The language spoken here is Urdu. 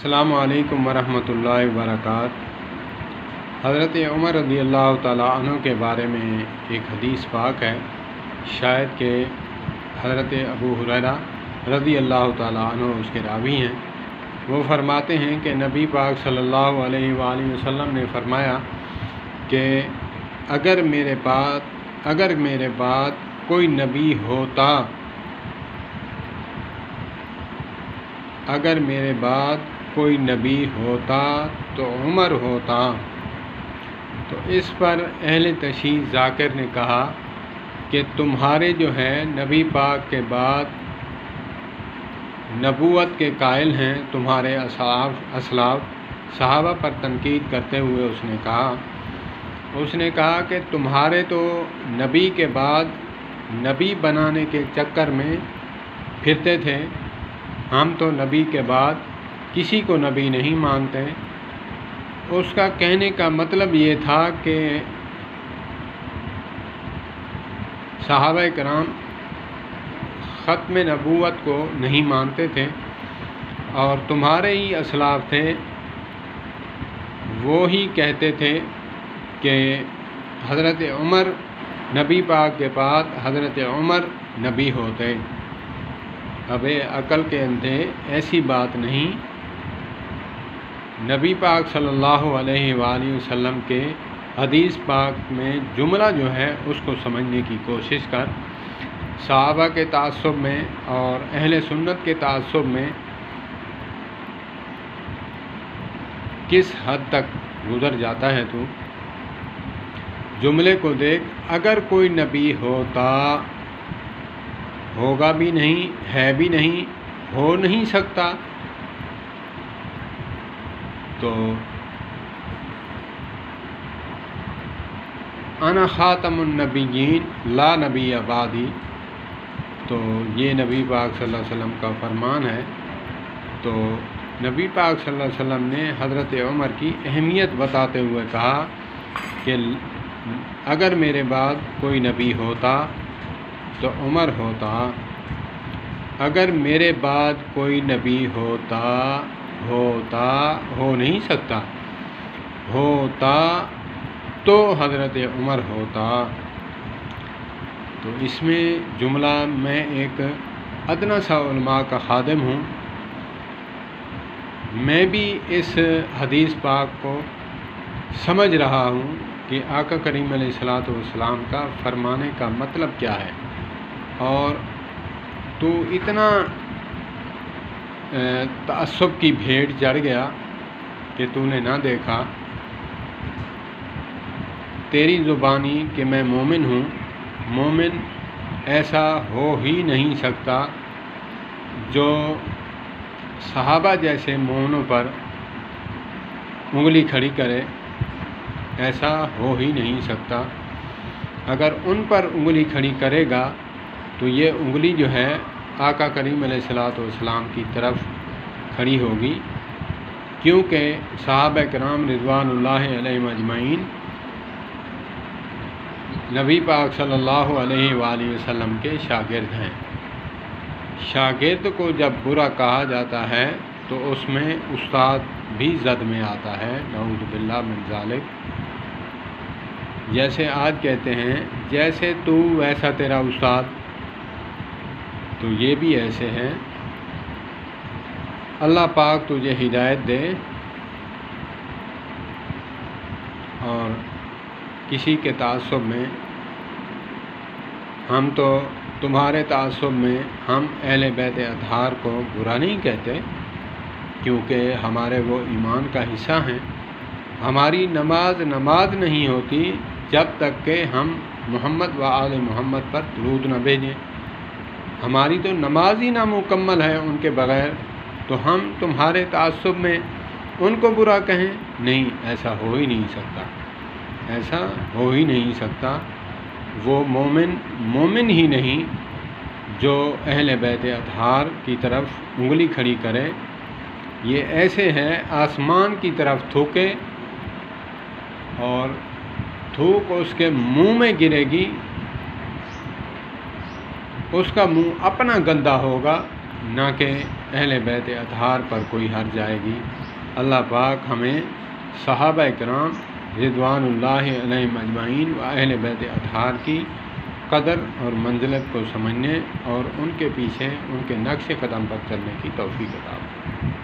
السلام علیکم ورحمۃ اللہ وبرکاتہ۔ حضرت عمر رضی اللہ تعالیٰ عنہ کے بارے میں ایک حدیث پاک ہے، شاید کہ حضرت ابو ہریرہ رضی اللہ تعالیٰ عنہ اس کے راوی ہیں۔ وہ فرماتے ہیں کہ نبی پاک صلی اللہ علیہ وآلہ وسلم نے فرمایا کہ اگر میرے بعد کوئی نبی ہوتا تو عمر ہوتا۔ تو اس پر اہل تشیع ذاکر نے کہا کہ تمہارے جو ہے نبی پاک کے بعد نبوت کے قائل ہیں تمہارے اسلاف صحابہ پر تنقید کرتے ہوئے اس نے کہا کہ تمہارے تو نبی کے بعد نبی بنانے کے چکر میں پھرتے تھے، ہم تو نبی کے بعد کسی کو نبی نہیں مانتے۔ اس کا کہنے کا مطلب یہ تھا کہ صحابہ کرام ختم نبوت کو نہیں مانتے تھے، اور تمہارے ہی اسلاف تھے وہ ہی کہتے تھے کہ حضرت عمر نبی پاک کے بعد حضرت عمر نبی ہوتے۔ اب عقل کے اندھے ایسی بات نہیں۔ نبی پاک صلی اللہ علیہ وآلہ وسلم کے حدیث پاک میں جملہ جو ہے اس کو سمجھنے کی کوشش کر۔ صحابہ کے تعصب میں اور اہل سنت کے تعصب میں کس حد تک گزر جاتا ہے تو جملے کو دیکھ، اگر کوئی نبی ہوگا بھی نہیں، ہے بھی نہیں، ہو نہیں سکتا، تو انا خاتم النبیین لا نبی بعدی، تو یہ نبی پاک صلی اللہ علیہ وسلم کا فرمان ہے۔ تو نبی پاک صلی اللہ علیہ وسلم نے حضرت عمر کی اہمیت بتاتے ہوئے کہا کہ اگر میرے بعد کوئی نبی ہوتا تو عمر ہوتا، اگر میرے بعد کوئی نبی ہوتا ہو نہیں سکتا، ہوتا تو حضرت عمر ہوتا۔ تو اس میں جملہ میں ایک ادنیٰ سا علماء کا خادم ہوں، میں بھی اس حدیث پاک کو سمجھ رہا ہوں کہ آقا کریم علیہ الصلوۃ والسلام کا فرمانے کا مطلب کیا ہے، اور تو اتنا تعصب کی بھیڑ چڑھ گیا کہ تو نے نہ دیکھا، تیری زبانی کہ میں مومن ہوں، مومن ایسا ہو ہی نہیں سکتا جو صحابہ جیسے مومنوں پر انگلی کھڑی کرے، ایسا ہو ہی نہیں سکتا۔ اگر ان پر انگلی کھڑی کرے گا تو یہ انگلی جو ہے آقا کریم علیہ الصلوۃ والسلام کی طرف کھڑی ہوگی، کیونکہ صحابہ کرام رضوان اللہ علیہم اجمعین نبی پاک صلی اللہ علیہ وآلہ وسلم کے شاگرد ہیں۔ شاگرد کو جب برا کہا جاتا ہے تو اس میں استاد بھی زد میں آتا ہے، نعوذ باللہ من ذالک۔ جیسے آج کہتے ہیں جیسے تو ویسا تیرا استاد، تو یہ بھی ایسے ہیں۔ اللہ پاک تجھے ہدایت دے، اور کسی کے تعصب میں ہم تو تمہارے تعصب میں ہم اہل بیت اطہار کو برا نہیں کہتے، کیونکہ ہمارے وہ ایمان کا حصہ ہیں۔ ہماری نماز نہیں ہوتی جب تک کہ ہم محمد و آل محمد پر درود نہ بھیجیں۔ ہماری تو نماز ہی نامکمل ہے ان کے بغیر، تو ہم تمہارے تعصب میں ان کو برا کہیں؟ نہیں، ایسا ہو ہی نہیں سکتا، ایسا ہو ہی نہیں سکتا۔ وہ مومن ہی نہیں جو اہل بیت اطہار کی طرف انگلی کھڑی کرے۔ یہ ایسے ہیں آسمان کی طرف تھوکے اور تھوک اس کے منہ میں گرے گی، اس کا منہ اپنا گندا ہوگا، نہ کہ اہل بیت اطہار پر کوئی حرج آئے گی۔ اللہ پاک ہمیں صحابہ کرام رضوان اللہ علیہم اجمعین و اہل بیت اطہار کی قدر اور منزلت کو سمجھنے اور ان کے پیچھے ان کے نقش قدم پر چلنے کی توفیق عطا فرمائے۔